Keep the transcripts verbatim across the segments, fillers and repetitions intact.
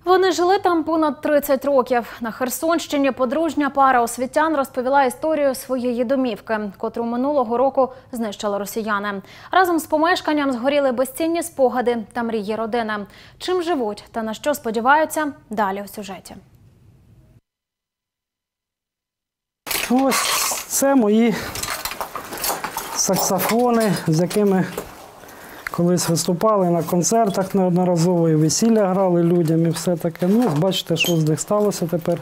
Вони жили там понад тридцять років. На Херсонщині подружня пара освітян розповіла історію своєї домівки, котру минулого року знищили росіяни. Разом з помешканням згоріли безцінні спогади та мрії родини. Чим живуть та на що сподіваються – далі у сюжеті. Ось це мої саксофони, з якими колись виступали на концертах неодноразово, і весілля грали людям і все таке. Ну, бачите, що з них сталося тепер.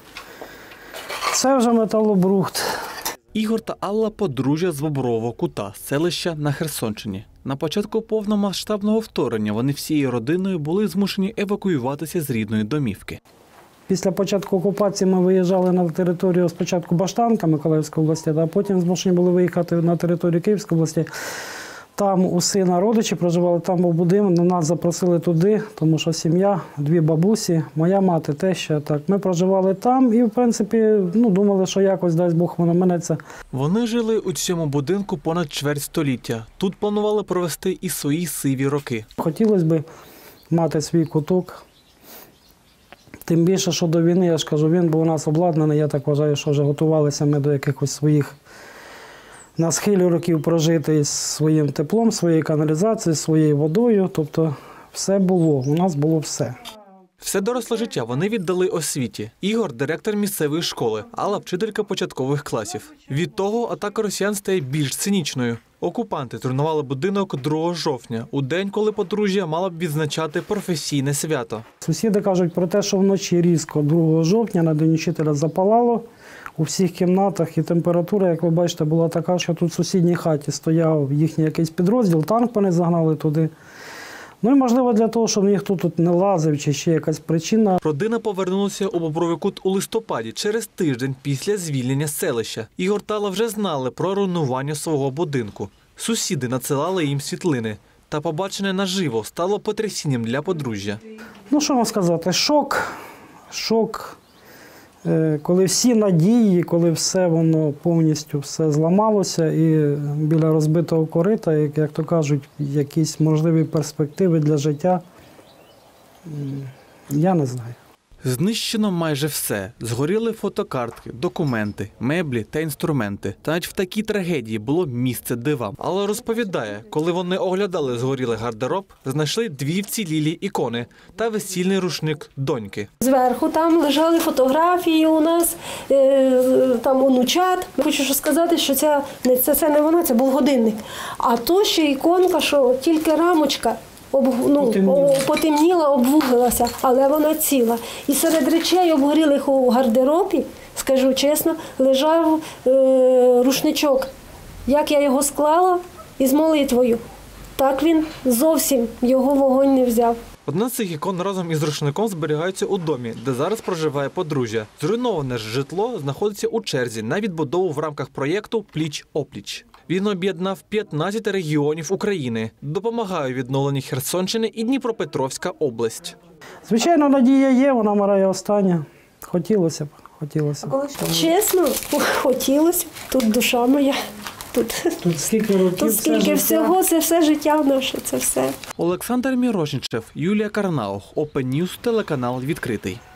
Це вже металобрухт. Ігор та Алла – подружжя з Бобрового Кута, селища на Херсонщині. На початку повномасштабного вторгнення вони всією родиною були змушені евакуюватися з рідної домівки. Після початку окупації ми виїжджали на територію спочатку Баштанка Миколаївської області, а потім змушені були виїхати на територію Київської області. Там у сина родичі проживали, там був будинок, нас запросили туди, тому що сім'я, дві бабусі, моя мати, теща. Так. Ми проживали там і, в принципі, ну, думали, що якось, дасть Бог, воно минеться. Вони жили у цьому будинку понад чверть століття. Тут планували провести і свої сиві роки. Хотілося б мати свій куток. Тим більше, що до війни, я ж кажу, він був у нас обладнаний, я так вважаю, що вже готувалися ми до якихось своїх на схилі років прожити із своїм теплом, своєю каналізацією, своєю водою. Тобто все було, у нас було все. Все доросле життя вони віддали освіті. Ігор – директор місцевої школи, Алла – вчителька початкових класів. Від того атака росіян стає більш цинічною. Окупанти зруйнували будинок другого жовтня, у день, коли подружжя мала б відзначати професійне свято. Сусіди кажуть про те, що вночі різко другого жовтня на День учителя запалало у всіх кімнатах, і температура, як ви бачите, була така, що тут в сусідній хаті стояв їхній якийсь підрозділ, танк вони загнали туди. Ну і, можливо, для того, щоб ніхто тут не лазив, чи ще якась причина. Родина повернулася у Бобровий Кут у листопаді, через тиждень після звільнення селища. Ігор та Алла вже знали про руйнування свого будинку. Сусіди надсилали їм світлини. Та побачене наживо стало потрясінням для подружжя. Ну, що вам сказати, шок, шок. Коли всі надії, коли все воно повністю все зламалося і біля розбитого корита, як то кажуть, якісь можливі перспективи для життя, я не знаю. Знищено майже все. Згоріли фотокартки, документи, меблі та інструменти. Та навіть в такій трагедії було місце дивам. Але розповідає, коли вони оглядали згорілий гардероб, знайшли дві вцілілі ікони та весільний рушник доньки. Зверху там лежали фотографії у нас, там онучат. Хочу сказати, що це, це, це не вона, це був годинник. А то ще іконка, що тільки рамочка. Об, ну, потемніла. потемніла, обвуглилася, але вона ціла. І серед речей обгорілих у гардеробі, скажу чесно, лежав е, рушничок. Як я його склала із молитвою, так він зовсім його вогонь не взяв. Одна з цих ікон разом із рушником зберігається у домі, де зараз проживає подружжя. Зруйноване ж житло знаходиться у черзі на відбудову в рамках проєкту «Пліч-опліч». Він об'єднав п'ятнадцять регіонів України. Допомагає відновленню Херсонщини і Дніпропетровська область. Звичайно, надія є, вона мирає остання. Хотілося б, хотілося б. Чесно, хотілося б. Тут душа моя. Тут, Тут скільки років, Тут скільки всього, це все життя наше, це все. Олександр Мірошничев, Юлія Карнаух, Open News, телеканал «Відкритий».